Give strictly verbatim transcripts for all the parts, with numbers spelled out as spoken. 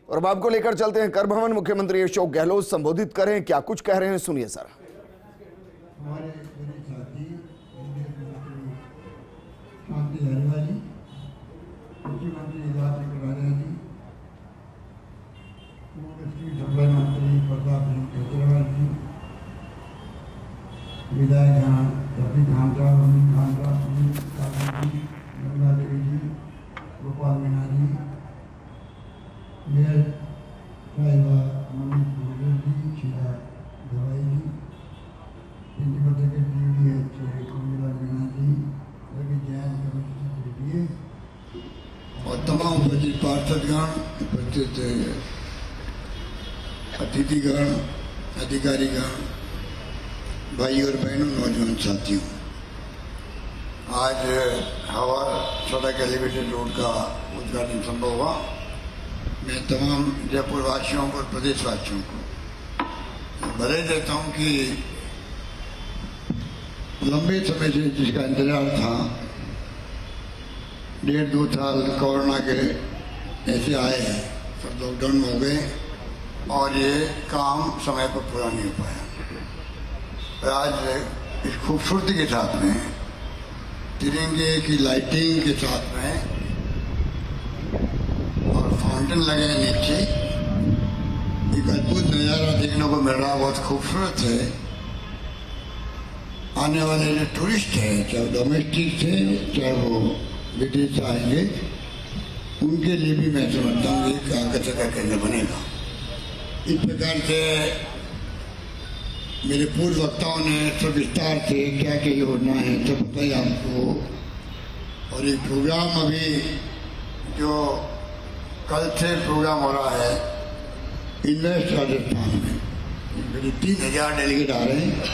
और अब आपको लेकर चलते हैं कर भवन। मुख्यमंत्री अशोक गहलोत संबोधित करें, क्या कुछ कह रहे हैं सुनिए सर। हमारे मेरे साथी शांति धारीवाल जी, मुख्यमंत्री राजा जी, पूर्व सप्लाई मंत्री प्रताप सिंह केजरीवाल जी, विधायक रफी खान साहब, अमीन खान साहब, जी, गंगा देवी जी, गोपाल मीणा जी, मेयर साहिबा Manish Goyal ji, Sheela Dawai ji, principal secretary D H Kunjala Meena ji, Ravi Jain commissioner और तमाम उपस्थित पार्षदगण, उपस्थित अतिथिगण, अधिकारीगण, भाई और बहनों, नौजवान साथियों, आज हवा सड़क एलिवेटेड रोड का उद्घाटन संभव हुआ। मैं तमाम जयपुर वासियों को और प्रदेशवासियों को बधाई देता हूं कि लंबे समय से जिसका इंतजार था, डेढ़ दो साल कोरोना के ऐसे आए, सब लॉकडाउन में हो गए और ये काम समय पर पूरा नहीं हो पाया। आज इस खूबसूरती के साथ में, तिरंगे की लाइटिंग के साथ में और फाउंटेन लगे हैं नीचे, एक अद्भुत नज़ारा देखने को मिल रहा, बहुत खूबसूरत है। आने वाले जो टूरिस्ट हैं, चाहे डोमेस्टिक थे चाहे वो विदेश आएंगे, उनके लिए भी मैं समझता हूँ एक आकर्षक का केंद्र बनेगा। इस प्रकार से मेरे पूर्व वक्ताओं ने सब विस्तार से क्या क्या योजना है सब बताई आपको। और एक प्रोग्राम अभी जो कल से प्रोग्राम हो रहा है इन्वेस्ट राजस्थान में, करीब तीन हजार डेलीगेट आ रहे हैं।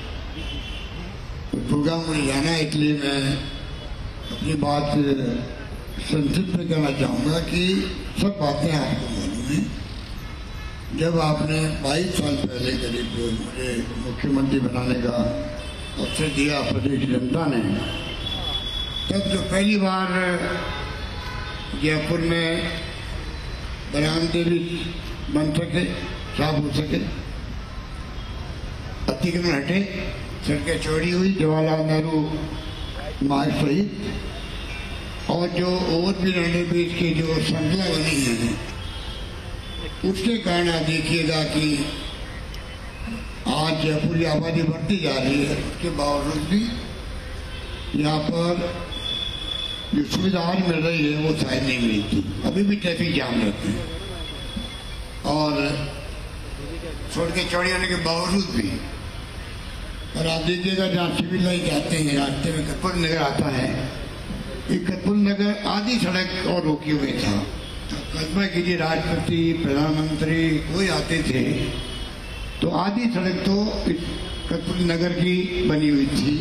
तो प्रोग्राम मुझे जाना है, इसलिए मैं अपनी बात संक्षिप्त में कहना चाहूँगा कि सब बातें आपको मालूम है। जब आपने बाईस साल पहले करीब मुझे मुख्यमंत्री बनाने का अवसर दिया प्रदेश जनता ने, तब जो पहली बार जयपुर में बरामदे भी बन सके, साफ हो सके, अतिक्रमण हटे, सड़कें चौड़ी हुई, जवाहरलाल नेहरू मार्ग सहित, और जो ओवरब्रिज अंडरब्रिज की जो श्रृंखला बनी है, उसके कारण आप देखिएगा कि आज जयपुर की आबादी बढ़ती जा रही है, उसके बावजूद भी यहाँ पर जो सुविधा आज मिल रही है वो शायद नहीं मिली थी। अभी भी ट्रैफिक जाम रहते हैं और सड़कें चौड़ी होने के बावजूद भी। और आप देखिएगा जहाँ सिविल लाइन जाते हैं, रास्ते में कर्पूर नगर आता है, ये कर्पूर नगर आधी सड़क और रोकी हुई था। कल्पना कीजिए, राष्ट्रपति, प्रधानमंत्री कोई आते थे तो आधी सड़क तो कर्पूर नगर की बनी हुई थी।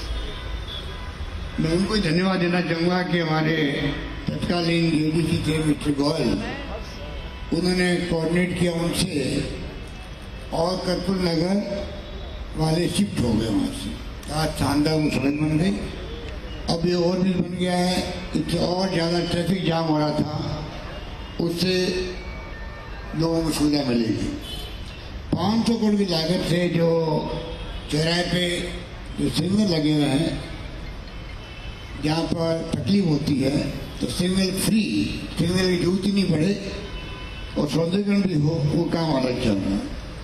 मैं उनको धन्यवाद देना चाहूँगा कि हमारे तत्कालीन डीडीसी थे मिस्टर गोयल, उन्होंने कोऑर्डिनेट किया उनसे और कर्पूर नगर वाले शिफ्ट हो गए वहाँ से। आज शानदार वो सड़क बन गई, अब ये और भी बन गया है, इससे और ज़्यादा ट्रैफिक जाम हो रहा था, उससे लोगों को सुविधा मिलेगी। पाँच सौ करोड़ की लागत से जो चौराहे पे जो सिग्नल लगे हुए हैं, जहाँ पर तकलीफ होती है तो सिग्नल फ्री, सिग्नल की जरूरत ही नहीं पड़े और सौंदर्यकरण भी हो, वो काम अलग चल रहा है।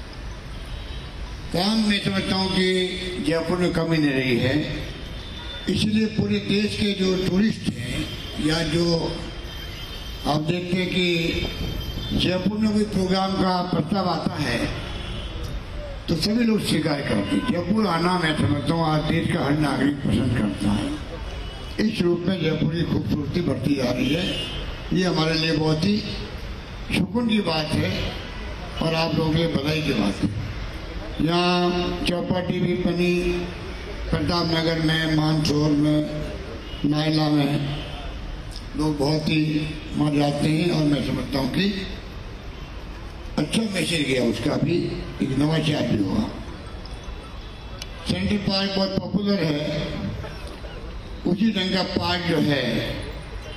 काम मैं समझता हूँ कि जयपुर में कमी नहीं रही है, इसलिए पूरे देश के जो टूरिस्ट हैं या जो आप देखते हैं कि जयपुर में कोई प्रोग्राम का प्रस्ताव आता है तो सभी लोग स्वीकार करते हैं। जयपुर आना मैं समझता हूँ आज देश का हर नागरिक पसंद करता है। इस रूप में जयपुर की खूबसूरती बढ़ती जा रही है, ये हमारे लिए बहुत ही सुकून की बात है और आप लोगों के लिए बधाई की बात है। यहाँ चौपाटी भी बनी, प्रताप नगर में, मानसौर में, नायला में लोग बहुत ही मर जाते हैं और मैं समझता हूँ कि अच्छा मैसेज गया, उसका भी एक नवा चार्ज भी हुआ। सेंट्रल पार्क बहुत पॉपुलर है, उसी ढंग का पार्क जो है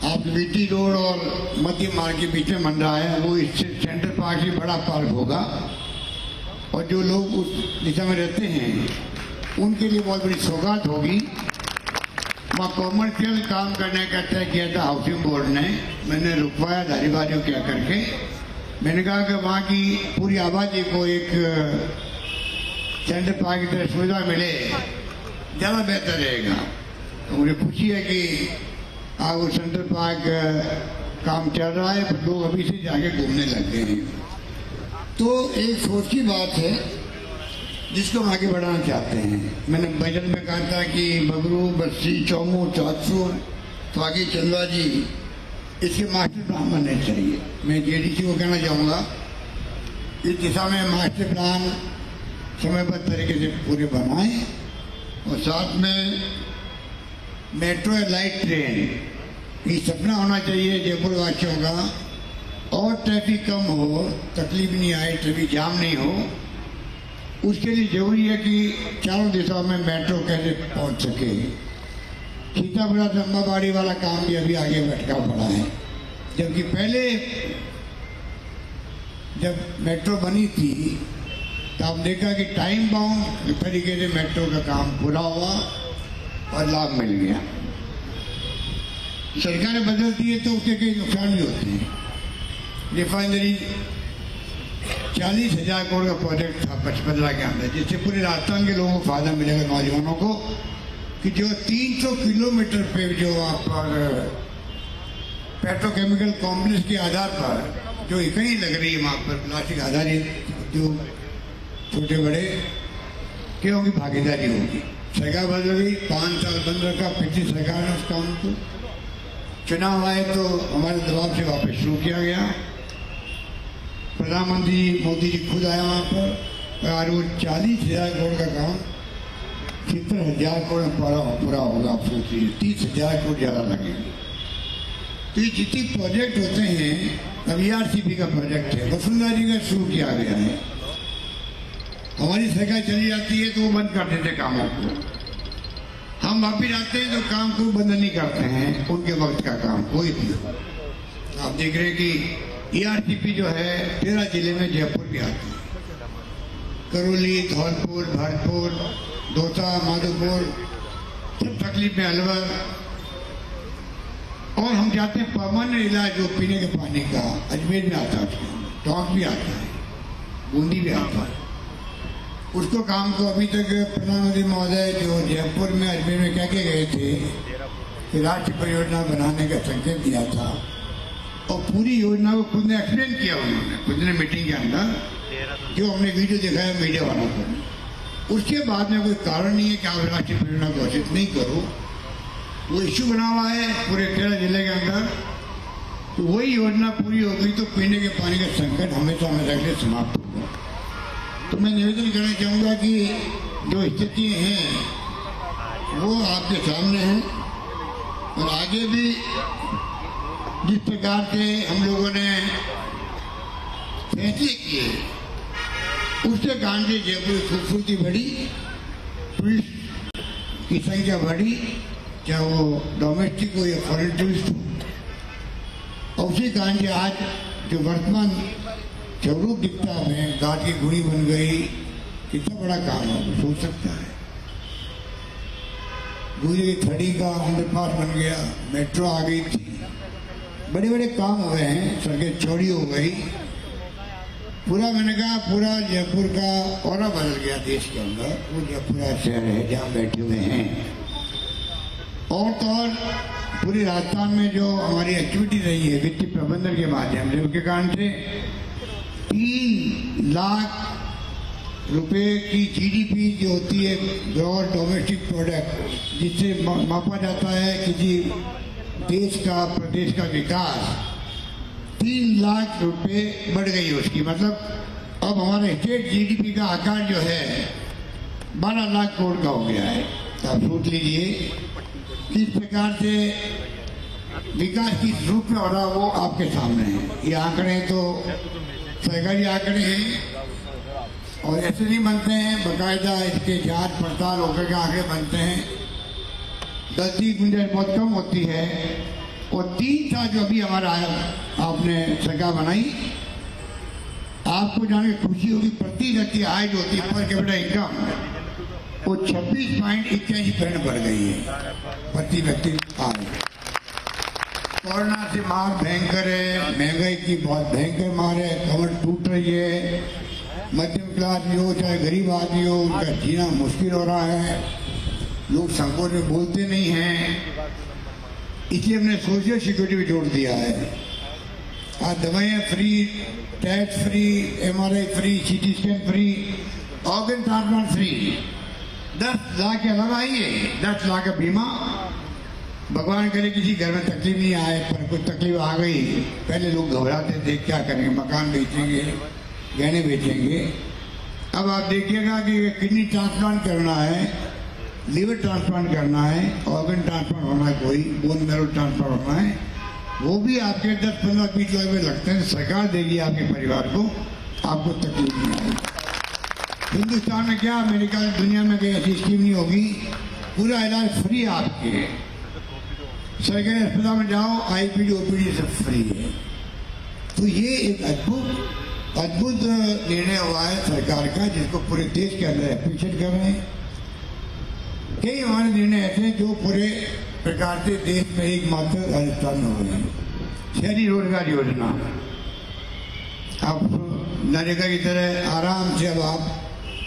आप बीटी रोड और मध्य मार्ग के बीच में बन रहा है, वो इससे सेंट्रल पार्क से बड़ा पार्क होगा और जो लोग उस दिशा में रहते हैं उनके लिए बहुत बड़ी सौगात होगी। वहाँ कॉमर्शियल काम करने का तय किया था हाउसिंग बोर्ड ने, मैंने रुकवाया धारीबाजी क्या करके। मैंने कहा कि वहाँ की पूरी आबादी को एक सेंट्रल पार्क की तरह सुविधा मिले, ज़्यादा बेहतर रहेगा। तो मुझे खुशी है कि आज वो सेंट्रल पार्क काम चल रहा है, पर लोग अभी से जाके घूमने लग गए हैं। तो एक सोच की बात है जिसको हम आगे बढ़ाना चाहते हैं। मैंने बजट में कहा था कि बगरू, बस्सी, चौमू, चाचू, फागी, चंदा जी, इसके मास्टर प्लान बनने चाहिए। मैं जेडीसी को कहना चाहूँगा इस दिशा में मास्टर प्लान समयबद्ध तरीके से पूरे बनाएं और साथ में मेट्रो या लाइट ट्रेन ये सपना होना चाहिए जयपुर वासियों का, और ट्रैफिक कम हो, तकलीफ नहीं आए, ट्रैफिक जाम नहीं हो। उसके लिए जरूरी है कि चारों दिशाओं में मेट्रो कैसे पहुंच सके। सीतापुरा से अम्बाबाड़ी वाला काम भी अभी आगे भटका पड़ा है, जबकि पहले जब मेट्रो बनी थी तो आप देखा कि टाइम बाउंड तरीके से मेट्रो का काम पूरा हुआ और लाभ मिल गया। सरकारें बदलती है तो उसके कई नुकसान भी होते हैं। रिफाइनरी चालीस हजार करोड़ का प्रोजेक्ट था पचपदरा के अंदर, जिससे पूरे राजस्थान के लोगों को फायदा मिलेगा, नौजवानों को, कि जो तीन सौ किलोमीटर पे जो वहाँ पर पेट्रोकेमिकल कॉम्प्लेक्स के आधार पर जो इकाई लग रही है वहाँ पर प्लास्टिक आधारित जो छोटे बड़े क्यों की भागीदारी होगी। सरकार बदल गई, पाँच साल बंद रखा, पिछली सरकार ने उस काम को, चुनाव आए तो हमारे दबाव से वापस शुरू किया गया। प्रधानमंत्री मोदी जी खुद आया वहाँ पर और वो चालीस हजार करोड़ का काम सत्तर हजार करोड़ पूरा पूरा होगा। आप सोचिए तीस हजार करोड़ ज़्यादा लगेंगे। तो ये जितने प्रोजेक्ट होते हैं, अब ई आर सी पी का प्रोजेक्ट है, वसुंधरा जी का शुरू किया गया है। हमारी सरकार चली जाती है तो वो बंद कर देते कामों को, हम वापिस आते हैं तो काम को बंद नहीं करते हैं, उनके वक्त का काम कोई भी। आप देख रहे हैं कि ई आर सी पी जो है तेरह जिले में जयपुर भी आती है, करौली, धौलपुर, भरतपुर, दौसा, माधोपुर, सब तकलीफ में अलवर। और हम चाहते हैं परमानेंट इलाज जो पीने के पानी का अजमेर में आता है, टोंक भी आता है, बूंदी भी आता है। उसको काम को अभी तक प्रधानमंत्री महोदय जो जयपुर में अजमेर में कह के गए थे कि राष्ट्रीय परियोजना बनाने का संकेत दिया था, और पूरी योजना को खुद ने एक्सप्लेन किया उन्होंने, खुद ने मीटिंग के अंदर, जो हमने वीडियो दिखाया मीडिया वालों को। उसके बाद में कोई कारण नहीं है कि आप राष्ट्रीय परियोजना घोषित नहीं करो। वो इश्यू बना हुआ है पूरे तेरह जिले के अंदर, तो वही योजना पूरी हो गई तो पीने के पानी का संकट हमेशा हमेशा के लिए समाप्त होगा। तो मैं निवेदन करना चाहूँगा कि जो स्थिति हैं वो आपके सामने हैं, और आगे भी जिस प्रकार से हम लोगों ने फैसले किए उसके कारण से जयपुर की खूबसूरती बढ़ी, टूरिस्ट की संख्या बढ़ी, चाहे वो डोमेस्टिक हो या फॉरेन टूरिस्ट हो। और उसी कारण से आज जो वर्तमान स्वरूप दिखता है, घाट की गुड़ी बन गई, कितना बड़ा काम है, सोच सकता है। गुजरी की थड़ी का अंडरपास बन गया, मेट्रो आ गई थी, बड़े बड़े काम हुए हैं, सड़कें चौड़ी हो गई। पूरा मैंने कहा पूरा जयपुर का औरा बदल गया देश के अंदर। वो जयपुर शहर है जहाँ बैठे हुए हैं। और तो और पूरे राजस्थान में जो हमारी एक्टिविटी रही है वित्तीय प्रबंधन के माध्यम से, उसके कारण से तीन लाख रुपए की जीडीपी जो होती है, ग्रॉस डोमेस्टिक प्रोडक्ट, जिससे मापा जाता है किसी देश का, प्रदेश का विकास, तीन लाख रुपए बढ़ गई उसकी। मतलब अब हमारे स्टेट जीडीपी का आकार जो है बारह लाख करोड़ का हो गया है। तो आप सोच लीजिए किस प्रकार से विकास किस रूप में हो रहा वो आपके सामने है। ये आंकड़े तो सरकारी आंकड़े हैं और ऐसे नहीं बनते हैं, बाकायदा इसके जांच पड़ताल होकर के आंकड़े बनते हैं। गलती की गुंजाइश बहुत कम होती है, और तीन साल जो अभी हमारा आपने सरकार बनाई, आपको जान के खुशी होगी, प्रति व्यक्ति आय जो होती है पर कैपिटा इनकम वो छब्बीस पॉइंट इक्यासी परसेंट बढ़ गई है प्रति व्यक्ति आय। कोरोना से मार भयंकर है, महंगाई की बहुत भयंकर मार है, कमर टूट रही है, मध्यम क्लास भी हो चाहे गरीब आदमी हो उनका जीना मुश्किल हो रहा है, लोग संकोच में बोलते नहीं हैं, इसलिए हमने सोशल सिक्योरिटी भी जोड़ दिया है। आज दवाइयाँ free, tax free, MRI free, CT scan free, organ transplant free, दस लाख के अलावा आइए, दस लाख का बीमा। भगवान करे किसी घर में तकलीफ नहीं आए, पर कुछ तकलीफ आ गई, पहले लोग घबराते थे क्या करेंगे, मकान बेचेंगे, गहने बेचेंगे। अब आप देखिएगा कि किडनी ट्रांसप्लांट करना है, लीवर ट्रांसप्लांट करना है, ऑर्गन ट्रांसप्लांट होना है, कोई बोन मैरो ट्रांसप्लांट होना है, वो भी आपके दस पंद्रह बीस लाख में लगते हैं, सरकार देगी आपके परिवार को, आपको तकलीफ नहीं आएगी। हिंदुस्तान में क्या, अमेरिका दुनिया में कोई ऐसी स्कीम नहीं होगी, पूरा इलाज फ्री आपके, सरकारी अस्पताल में जाओ, आईपीडी ओपीडी सब फ्री है। तो ये एक अद्भुत अद्भुत निर्णय हुआ है सरकार का, जिसको पूरे देश के अंदर अप्रिशिएट कर रहे हैं। कई हमारे निर्णय ऐसे हैं जो पूरे प्रकार से देश में एकमात्र राजस्थान में हो रहे हैं। शहरी रोजगार योजना, आप नरेगा की तरह आराम से अब आप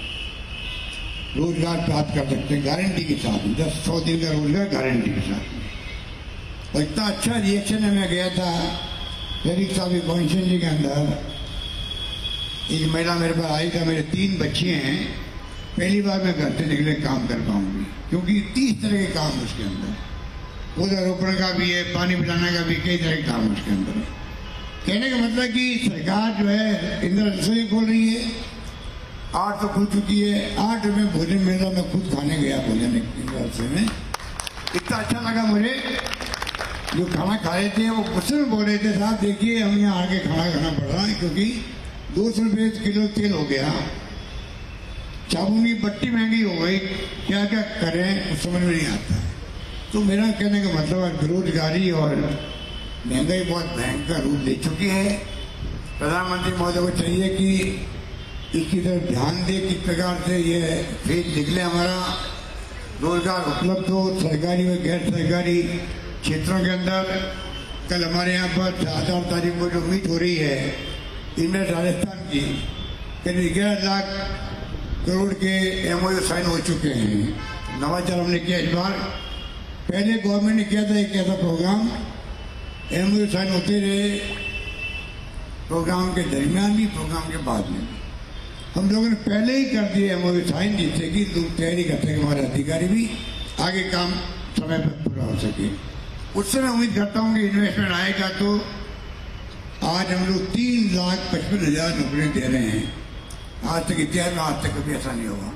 रोजगार प्राप्त कर सकते हैं गारंटी के साथ, दस सौ दिन का रोजगार गारंटी के साथ। और इतना अच्छा रिएक्शन है, मैं गया था शरीफ साहब कॉन्स्टिट्यूंसी के अंदर, एक महिला मेरे पास आई था, मेरे तीन बच्चे हैं, पहली बार मैं घर से निकले काम कर पाऊंगी, क्योंकि तीस तरह के काम उसके अंदर, पौधारोपण का भी है, पानी पिलाने का भी, कई तरह के काम उसके अंदर है। कहने का मतलब कि सरकार जो है इंदिरा रसोई खोल रही है, आठ तो खुल चुकी है, आठ रुपये भोजन मिल रहा, मैं खुद खाने गया भोजन इंदिरा रसोई में, इतना अच्छा लगा मुझे। जो खाना खा रहे थे वो कुछ में बोल रहे थे, साहब देखिए हम यहाँ आके खाना खाना पड़ रहा है, क्योंकि दो सौ रुपये किलो तेल हो गया, साबुन की बट्टी महंगी हो गई, क्या क्या करें कुछ समझ में नहीं आता। तो मेरा कहने का मतलब है बेरोजगारी और महंगाई बहुत भयंकर रूप ले चुकी है। प्रधानमंत्री महोदय को चाहिए कि इसकी तरफ ध्यान दे, किस प्रकार से ये फेज निकले, हमारा रोजगार उपलब्ध हो सरकारी और गैर सरकारी क्षेत्रों के अंदर। कल हमारे यहाँ पर सात आठ तारीख को जो मीट हो रही है इनमें राजस्थान की, करीब ग्यारह लाख करोड़ के एमओयू साइन हो चुके हैं। नवाचार हमने किया इस बार, पहले गवर्नमेंट ने किया था एक ऐसा प्रोग्राम, एमओयू साइन होते रहे, प्रोग्राम के दरमियान भी प्रोग्राम के बाद में हम लोगों ने पहले ही कर दिए एमओयू साइन, जिससे कि लोग तैयारी करते हैं, हमारे अधिकारी भी आगे काम समय पर पूरा हो सके। उससे मैं उम्मीद करता हूँ कि इन्वेस्टमेंट आएगा तो आज हम लोग तीन लाख पचपन हजार नौकरियाँ दे रहे हैं। आज तक इतिहास में आज तक कभी ऐसा नहीं होगा।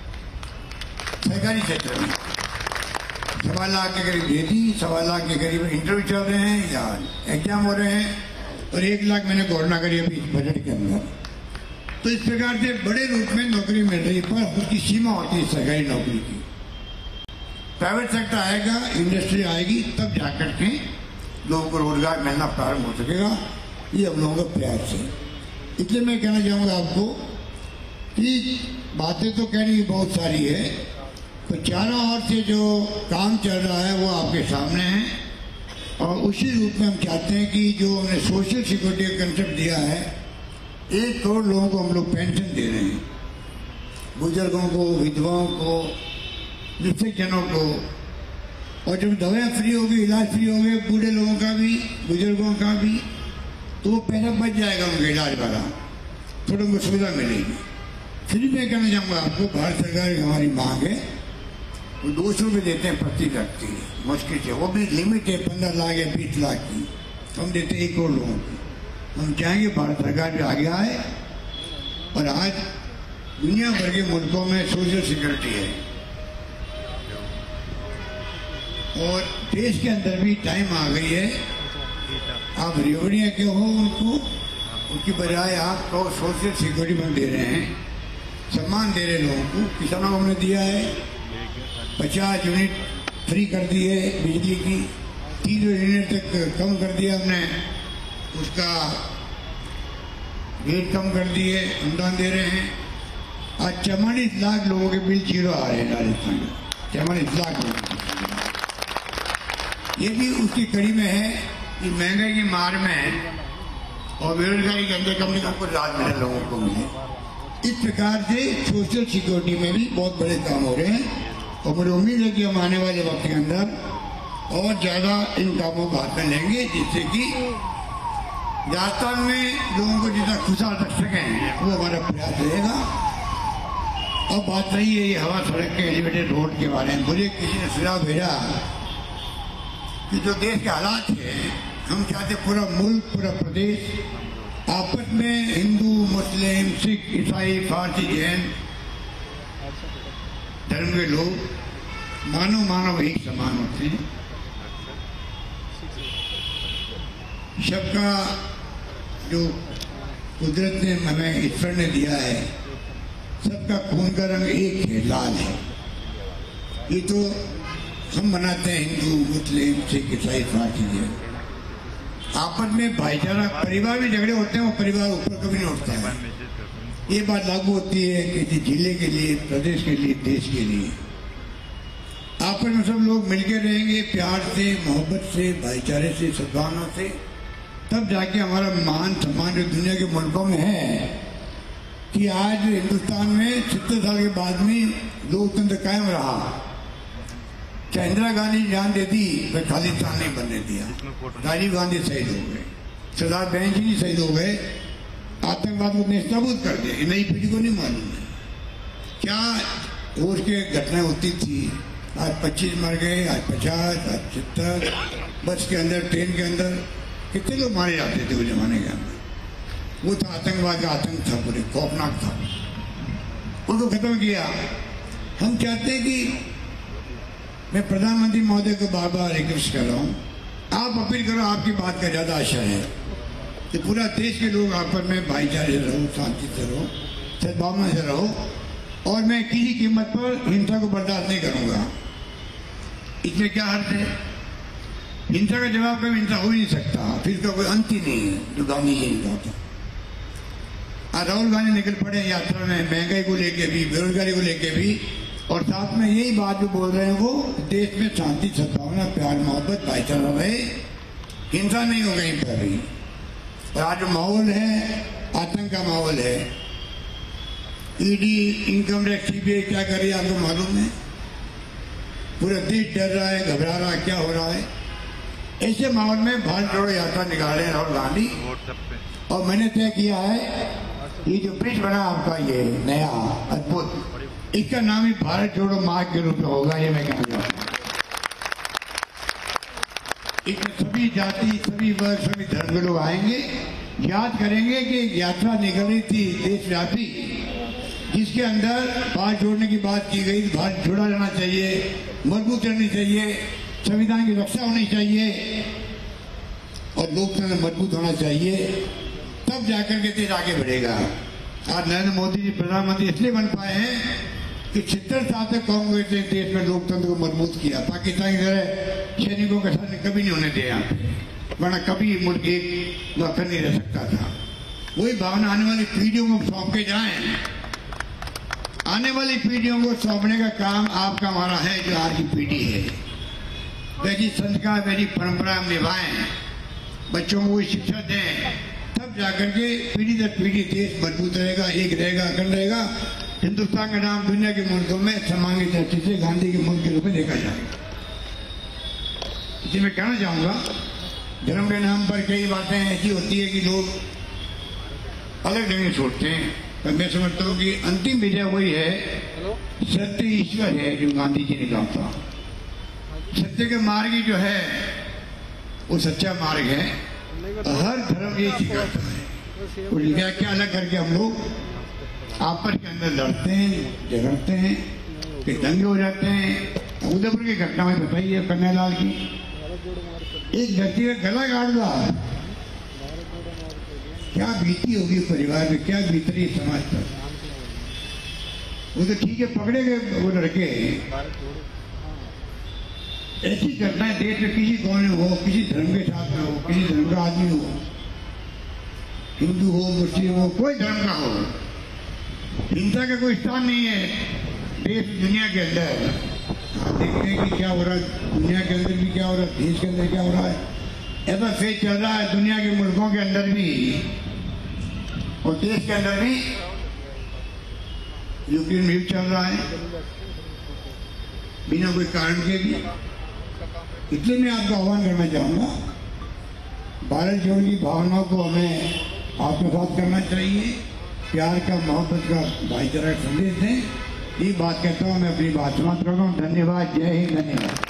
सरकारी क्षेत्र में सवा लाख के करीब दे दी, सवा लाख के करीब इंटरव्यू चल रहे हैं या एग्जाम हो रहे हैं, और एक लाख मैंने घोषणा करी अभी इस बजट के अंदर। तो इस प्रकार से बड़े रूप में नौकरी मिल रही है, पर उसकी सीमा होती है सरकारी नौकरी की। प्राइवेट सेक्टर आएगा, इंडस्ट्री आएगी, तब जाकर के लोगों को रोजगार मिलना प्रारंभ हो सकेगा। ये हम लोगों का प्रयास है। इसलिए मैं कहना चाहूँगा आपको कि बातें तो कहने की बहुत सारी है, तो चारों ओर से जो काम चल रहा है वो आपके सामने है, और उसी रूप में हम चाहते हैं कि जो हमने सोशल सिक्योरिटी का कंसेप्ट दिया है, एक करोड़ लोगों को हम लोग पेंशन दे रहे हैं, बुजुर्गों को, विधवाओं को, निश्चित जनों को, और जब दवाएं फ्री होगी, इलाज फ्री होंगे, बूढ़े लोगों का भी, बुजुर्गों का भी, तो वो पैसा बच जाएगा उनका इलाज वाला, थोड़ी उनको सुविधा मिलेगी। फिर मैं कहना चाहूँगा आपको, भारत सरकार की हमारी मांग है, वो दो सौ रुपये देते हैं प्रति व्यक्ति, मुश्किल से, वो भी लिमिट है पंद्रह लाख या बीस लाख की, हम देते हैं एक करोड़ लोगों को। हम चाहेंगे भारत सरकार भी आगे आए, और आज दुनिया भर के मुल्कों में सोशल सिक्योरिटी है, और देश के अंदर भी टाइम आ गई है, आप रेवड़ियाँ क्यों हो उनको, उनकी बजाय आप तो सोशल सिक्योरिटी में दे रहे हैं, सम्मान दे रहे लोगों को। किसानों को हमने दिया है, पचास यूनिट फ्री कर दी है बिजली की, तीन यूनिट तक कम कर दिया हमने, उसका रेट कम कर दिए, अनुदान दे रहे हैं। आज चवालीस लाख लोगों के बिल जीरो आ रहे हैं राजस्थान में, चवालीस लाख लोग। ये भी उसकी कड़ी में है कि महंगाई की मार में और बेरोजगारी के अंदर कम से कम कुछ राहत मिले लोगों को मिले। इस प्रकार से सोशल सिक्योरिटी में भी बहुत बड़े काम हो रहे हैं और मुझे उम्मीद है कि हम आने वाले वक्त के अंदर और ज्यादा इन कामों को हाथ में लेंगे, जिससे कि राजस्थान में लोगों को जितना खुशहाल रख सकें वो हमारा प्रयास रहेगा। अब बात रही है ये हवा सड़क के एलिवेटेड रोड के बारे में, मुझे किसी ने सुझाव भेजा कि जो देश के हालात है, हम चाहते पूरा मुल्क, पूरा प्रदेश आपस में हिंदू, मुस्लिम, सिख, ईसाई, फारसी, जैन धर्म के लोग मानव मानव एक समान होते हैं। सबका जो कुदरत ने हमें ईश्वर ने दिया है, सबका खून का रंग एक है, लाल है। ये तो हम बनाते हैं हिंदू, मुस्लिम, सिख, ईसाई, फारसी, जैन। आपस में भाईचारा, परिवार में झगड़े होते हैं, वो परिवार ऊपर कभी नहीं उठता है। ये बात लागू होती है किसी जिले के लिए, प्रदेश के लिए, देश के लिए। आपस में सब लोग मिलकर रहेंगे प्यार से, मोहब्बत से, भाईचारे से, सद्भावना से, तब जाके हमारा मान सम्मान जो दुनिया के मुल्कों में है कि आज हिंदुस्तान में सत्तर साल के बाद में लोकतंत्र कायम रहा। चाहे इंदिरा गांधी जान दे दी, फिर खालिस्तान नहीं बनने दिया। राजीव गांधी शहीद हो गए, सरदार बनर्जी जी शहीद हो गए, आतंकवाद को नेस्तनाबूद कर दिया। नई पीढ़ी को नहीं मालूम है क्या रोज के घटनाएं होती थी। आज पच्चीस मर गए, आज पचास, आज सत्तर, बस के अंदर, ट्रेन के अंदर कितने लोग मारे जाते थे उस जमाने के अंदर। वो था आतंकवाद का आतंक था, पूरे खौफनाक था, उसको खत्म किया। हम चाहते हैं कि मैं प्रधानमंत्री महोदय को बार बार रिक्वेस्ट कर रहा हूँ, आप अपील करो, आपकी बात का ज्यादा आशा है कि पूरा देश के लोग आपस में भाईचारे से रहो, शांति से रहो, सद्भावना से रहो, और मैं किसी कीमत पर हिंसा को बर्दाश्त नहीं करूंगा। इसमें क्या अर्थ है? हिंसा का जवाब कभी हिंसा हो ही नहीं सकता, फिर इसका कोई अंत ही नहीं है, जो गांधी जी ने कहा था। राहुल गांधी निकल पड़े यात्रा में, महंगाई को लेके भी, बेरोजगारी को लेके भी, और साथ में यही बात जो बोल रहे हैं वो देश में शांति, सद्भावना, प्यार, मोहब्बत, भाईचारा रहे, हिंसा नहीं हो कहीं पर भी। और आज जो माहौल है, आतंक का माहौल है। ईडी, इनकम टैक्स, सीबीआई क्या कर रही है आपको मालूम है? पूरा देश डर रहा है, घबरा रहा है, क्या हो रहा है। ऐसे माहौल में भारत जोड़ो यात्रा निकाले राहुल गांधी, और मैंने तय किया है ये जो ब्रिज बना आपका, ये नया अद्भुत, इसका नाम ही भारत जोड़ो मार्ग के रूप में होगा। ये मैं कहना चाहता हूँ। इसमें सभी जाति, सभी वर्ग, सभी धर्म के लोग आएंगे, याद करेंगे कि यात्रा निकल रही थी देशव्यापी, जिसके अंदर भारत जोड़ने की बात की गई। भारत जोड़ा रहना चाहिए, मजबूत रहनी चाहिए, संविधान की रक्षा होनी चाहिए और लोकतंत्र मजबूत होना चाहिए, तब जाकर के देश आगे बढ़ेगा। आज नरेंद्र मोदी जी प्रधानमंत्री इसलिए बन पाए हैं कि छिहत्तर साल तक कांग्रेस ने देश में लोकतंत्र को मजबूत किया। पाकिस्तान की तरह सैनिकों के साथ कभी नहीं होने दिया, वरना कभी मुल्क एक वक्त नहीं रह सकता था। वही भावना आने वाली पीढ़ियों को सौंप के जाएं। आने वाली पीढ़ियों को सौंपने का काम आपका हमारा है, जो आज की पीढ़ी है। वैसी संस्कार, वैसी परंपरा हम निभाएं, बच्चों को शिक्षा दें, तब जाकर के पीढ़ी दर पीढ़ी देश मजबूत रहेगा, एक रहेगा, अखंड रहेगा। हिंदुस्तान का नाम दुनिया के मुल्कों में सम्मान की दृष्टि से गांधी के मुल्क के रूप में देखा जाएगा। इसी मैं कहना चाहूंगा, धर्म के नाम पर कई बातें ऐसी होती है कि लोग अलग ढंग से सोचते हैं, पर मैं समझता हूँ कि अंतिम विजय वही है, सत्य ईश्वर है, जो गांधी जी ने कहा था। सत्य के मार्ग ही जो है वो सच्चा मार्ग है। हर धर्म ये सिखाता है। और व्याख्या अलग करके हम लोग आपस के अंदर लड़ते हैं, झगड़ते हैं, कि दंगे हो जाते हैं। उदयपुर की घटना में बताइए, कन्हैयालाल की, एक व्यक्ति का गला काट दिया, क्या बीती होगी परिवार में, क्या बीत रही समाज पर। वो तो ठीक है, पकड़े गए वो लड़के, ऐसी घटनाएं देश में किसी कोने में हो, किसी धर्म के साथ में हो, किसी धर्म का आदमी हो, हिंदू हो, मुस्लिम हो, कोई धर्म का हो, हिंसा का कोई स्थान नहीं है देश दुनिया के अंदर। आप देखते हैं कि क्या हो रहा है दुनिया के अंदर भी, क्या हो रहा है देश के अंदर क्या हो रहा है। ऐसा फेज चल रहा है दुनिया के मुल्कों के अंदर भी और देश के अंदर भी। यूक्रेन में चल रहा है बिना कोई कारण के भी। इसलिए मैं आपका आह्वान करना चाहूँगा, भारत जोड़ की भावनाओं को हमें आत्मसात करना चाहिए, प्यार का, मोहब्बत का, भाईचारा संदेश दें। ये बात कहता हूँ, मैं अपनी बात समाप्त करता हूँ। धन्यवाद। जय हिंद। धन्यवाद।